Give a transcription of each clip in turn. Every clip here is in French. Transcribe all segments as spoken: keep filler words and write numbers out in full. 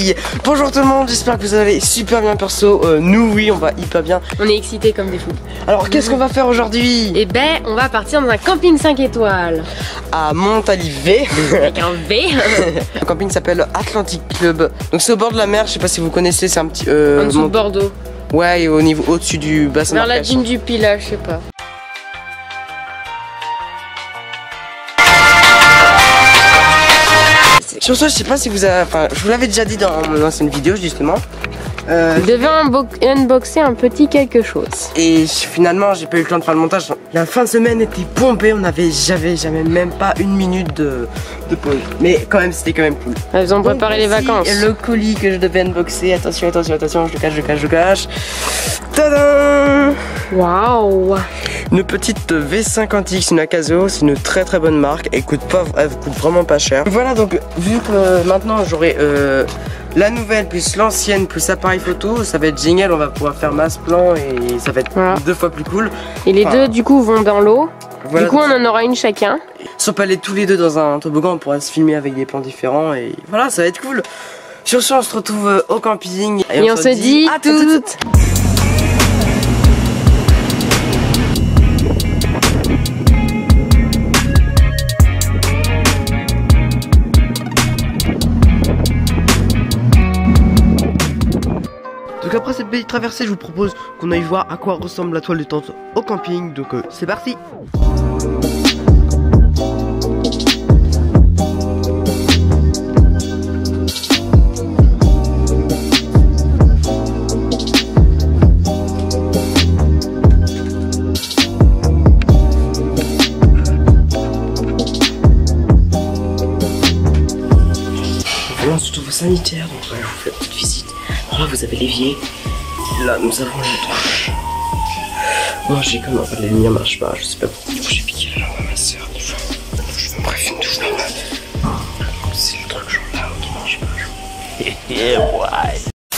parti. Bonjour tout le monde, j'espère que vous allez super bien perso. euh, Nous oui, on va hyper bien. On est excités comme des fous. Alors qu'est-ce qu'on va faire aujourd'hui? Eh ben, on va partir dans un camping cinq étoiles. À Montalivet. Avec un V. Le camping s'appelle Atlantic Club. Donc c'est au bord de la mer, je sais pas si vous connaissez, c'est un petit... Euh, en dessous Mont... de Bordeaux. Ouais, et au niveau au-dessus du bassin. Vers la dune du Pilat, je sais pas. Sur ce, je sais pas si vous avez... Enfin, je vous l'avais déjà dit dans mon ancienne vidéo justement. Euh, Je devais unboxer un petit quelque chose. Et finalement, j'ai pas eu le temps de faire le montage. La fin de semaine était pompée, on avait j'avais jamais même pas une minute de, de pause. Mais quand même, c'était quand même cool. Elles ont préparé les vacances. Le colis que je devais unboxer. Attention, attention, attention, je le cache, je le cache, je le cache. Tadam! Waouh! Une petite V cinquante X, une Akazo, c'est une très très bonne marque. Elle coûte pas, elle coûte vraiment pas cher. Voilà, donc vu que euh, maintenant j'aurai euh, la nouvelle plus l'ancienne plus appareil photo, ça va être génial. On va pouvoir faire masse plan et ça va être voilà. deux fois plus cool. Et les enfin, deux du coup vont dans l'eau. Voilà, du coup on en aura une chacun. Si on peut aller tous les deux dans un toboggan, on pourra se filmer avec des plans différents et voilà, ça va être cool. Sur ce, on se retrouve euh, au camping et, et on, on se dit, dit à toutes. Donc après cette belle traversée, je vous propose qu'on aille voir à quoi ressemble la toile de tente au camping. Donc euh, c'est parti. Voilà, surtout vos sanitaires, donc ouais, je vous fais la petite visite. Alors là vous avez l'évier, là nous avons la douche. Moi j'ai comme enfin, les lumières marchent pas, je sais pas pourquoi. Du coup j'ai piqué la lampe à ma soeur, bref une douche normale. C'est le truc genre là qui marche pas. Et ouais.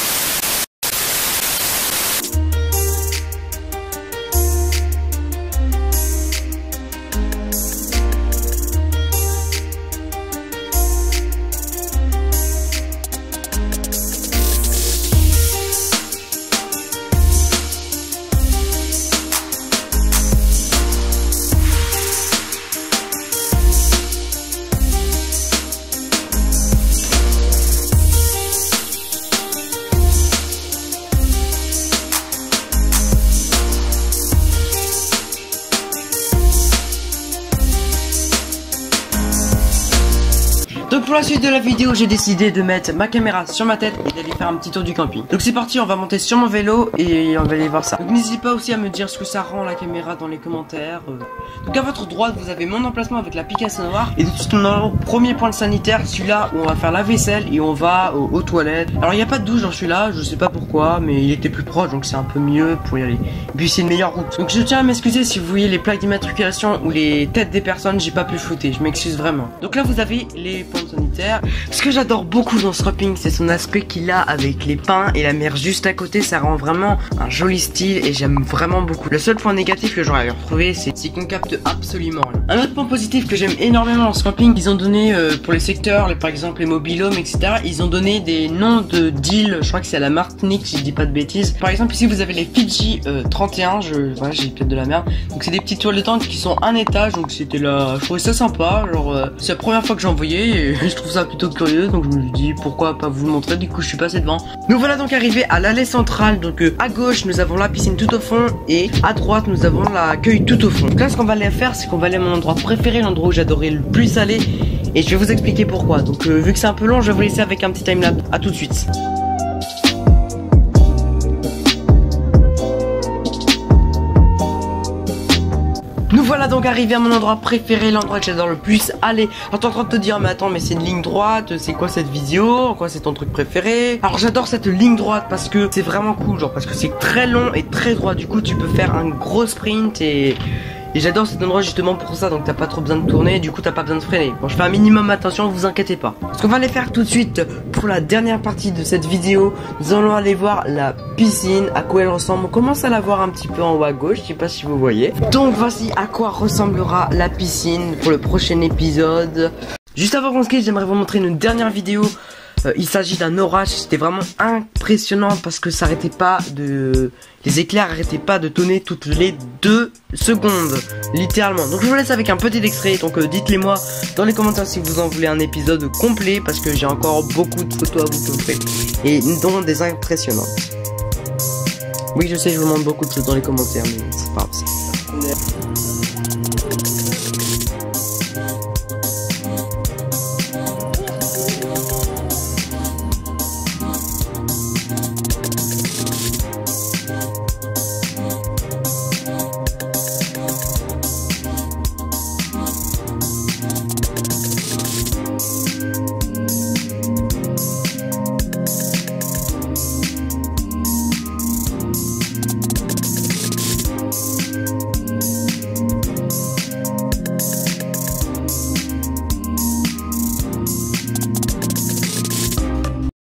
Donc pour la suite de la vidéo, j'ai décidé de mettre ma caméra sur ma tête et d'aller faire un petit tour du camping. Donc c'est parti, on va monter sur mon vélo et on va aller voir ça. Donc n'hésitez pas aussi à me dire ce que ça rend la caméra dans les commentaires. Donc à votre droite, vous avez mon emplacement avec la picasse noire. Et tout de suite, on a le premier point de sanitaire, celui-là où on va faire la vaisselle et on va aux, aux toilettes. Alors il n'y a pas de douche dans celui-là, je sais pas pourquoi, mais il était plus proche, donc c'est un peu mieux pour y aller. Et puis c'est une meilleure route. Donc je tiens à m'excuser si vous voyez les plaques d'immatriculation ou les têtes des personnes, j'ai pas pu shooter, je m'excuse vraiment. Donc là vous avez les points sanitaire. Ce que j'adore beaucoup dans ce camping, c'est son aspect qu'il a avec les pins et la mer juste à côté. Ça rend vraiment un joli style et j'aime vraiment beaucoup. Le seul point négatif que j'aurais retrouvé, c'est qu'on capte absolument rien. Un autre point positif que j'aime énormément dans ce camping, ils ont donné euh, pour les secteurs, les, par exemple les mobilhomes, et cetera. Ils ont donné des noms de d'îles. Je crois que c'est à la Martinique, si je dis pas de bêtises. Par exemple, ici vous avez les Fidji euh, trente et un. Je, voilà, j'ai peut-être de la merde. Donc c'est des petites toiles de tente qui sont un étage. Donc c'était là, je trouvais ça sympa. Genre, euh, c'est la première fois que j'en voyais et je trouve ça plutôt curieux, donc je me dis pourquoi pas vous le montrer. Du coup je suis passé devant. Nous voilà donc arrivés à l'allée centrale. Donc euh, à gauche nous avons la piscine tout au fond et à droite nous avons l'accueil tout au fond. Donc là ce qu'on va aller faire, c'est qu'on va aller à mon endroit préféré, l'endroit où j'adorais le plus aller, et je vais vous expliquer pourquoi. Donc euh, vu que c'est un peu long, je vais vous laisser avec un petit timelapse. À tout de suite. Nous voilà donc arrivés à mon endroit préféré, l'endroit que j'adore le plus. Allez, alors t'es en train de te dire, mais attends, mais c'est une ligne droite, c'est quoi cette visio, quoi c'est ton truc préféré? Alors j'adore cette ligne droite parce que c'est vraiment cool, genre parce que c'est très long et très droit. Du coup tu peux faire un gros sprint et... Et j'adore cet endroit justement pour ça, donc t'as pas trop besoin de tourner, du coup t'as pas besoin de freiner. Bon, je fais un minimum attention, vous inquiétez pas. Ce qu'on va aller faire tout de suite pour la dernière partie de cette vidéo, nous allons aller voir la piscine, à quoi elle ressemble. On commence à la voir un petit peu en haut à gauche, je sais pas si vous voyez. Donc voici à quoi ressemblera la piscine pour le prochain épisode. Juste avant qu'on se quitte, j'aimerais vous montrer une dernière vidéo Euh, il s'agit d'un orage, c'était vraiment impressionnant parce que ça arrêtait pas de... Les éclairs arrêtaient pas de tonner toutes les deux secondes, littéralement. Donc je vous laisse avec un petit extrait, donc euh, dites-les moi dans les commentaires si vous en voulez un épisode complet parce que j'ai encore beaucoup de photos à vous montrer et dont des impressionnantes. Oui je sais, je vous demande beaucoup de choses dans les commentaires mais c'est pas grave.